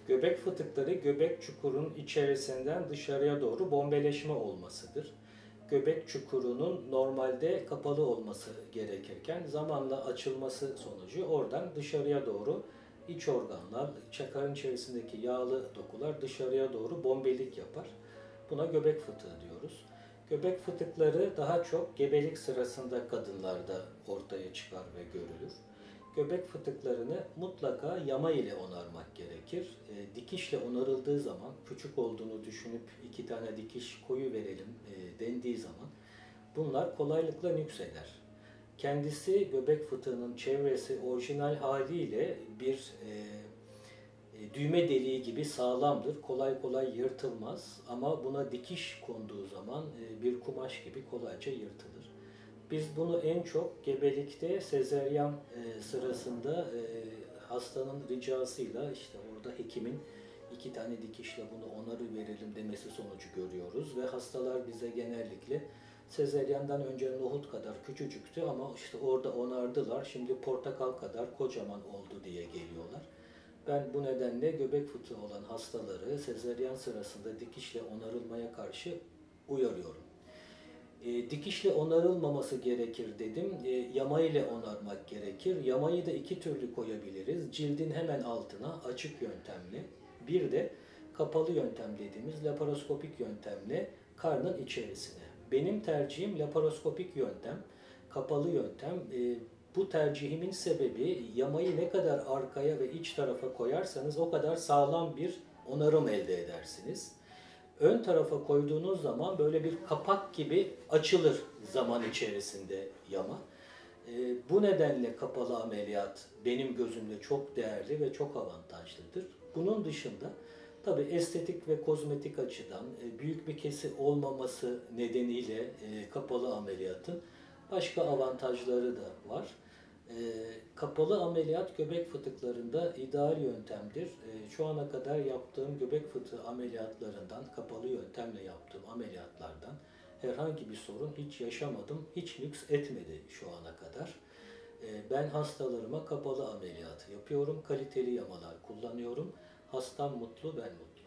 Göbek fıtıkları göbek çukurun içerisinden dışarıya doğru bombeleşme olmasıdır. Göbek çukurunun normalde kapalı olması gerekirken zamanla açılması sonucu oradan dışarıya doğru iç organlar, çakarın içerisindeki yağlı dokular dışarıya doğru bombelik yapar. Buna göbek fıtığı diyoruz. Göbek fıtıkları daha çok gebelik sırasında kadınlarda ortaya çıkar ve görülür. Göbek fıtıklarını mutlaka yama ile onarmak gerekir. Dikişle onarıldığı zaman, küçük olduğunu düşünüp 2 tane dikiş koyu verelim dendiği zaman bunlar kolaylıkla nükseder. Kendisi göbek fıtığının çevresi orijinal haliyle bir düğme deliği gibi sağlamdır. Kolay kolay yırtılmaz ama buna dikiş konduğu zaman bir kumaş gibi kolayca yırtılır. Biz bunu en çok gebelikte sezaryen sırasında hastanın ricasıyla işte orada hekimin 2 tane dikişle bunu onarı verelim demesi sonucu görüyoruz ve hastalar bize genellikle sezaryenden önce nohut kadar küçücüktü ama işte orada onardılar, şimdi portakal kadar kocaman oldu diye geliyorlar. Ben bu nedenle göbek fıtığı olan hastaları sezaryen sırasında dikişle onarılmaya karşı uyarıyorum. Dikişle onarılmaması gerekir dedim. Yama ile onarmak gerekir. Yamayı da 2 türlü koyabiliriz. Cildin hemen altına açık yöntemle. Bir de kapalı yöntem dediğimiz laparoskopik yöntemle karnın içerisine. Benim tercihim laparoskopik yöntem, kapalı yöntem. Bu tercihimin sebebi yamayı ne kadar arkaya ve iç tarafa koyarsanız o kadar sağlam bir onarım elde edersiniz. Ön tarafa koyduğunuz zaman böyle bir kapak gibi açılır zaman içerisinde yama. Bu nedenle kapalı ameliyat benim gözümde çok değerli ve çok avantajlıdır. Bunun dışında tabii estetik ve kozmetik açıdan büyük bir kesi olmaması nedeniyle kapalı ameliyatın başka avantajları da var. Kapalı ameliyat göbek fıtıklarında ideal yöntemdir. Şu ana kadar yaptığım göbek fıtığı ameliyatlarından, kapalı yöntemle yaptığım ameliyatlardan herhangi bir sorun hiç yaşamadım, hiç lüks etmedi şu ana kadar. Ben hastalarıma kapalı ameliyat yapıyorum, kaliteli yamalar kullanıyorum. Hastam mutlu, ben mutlu.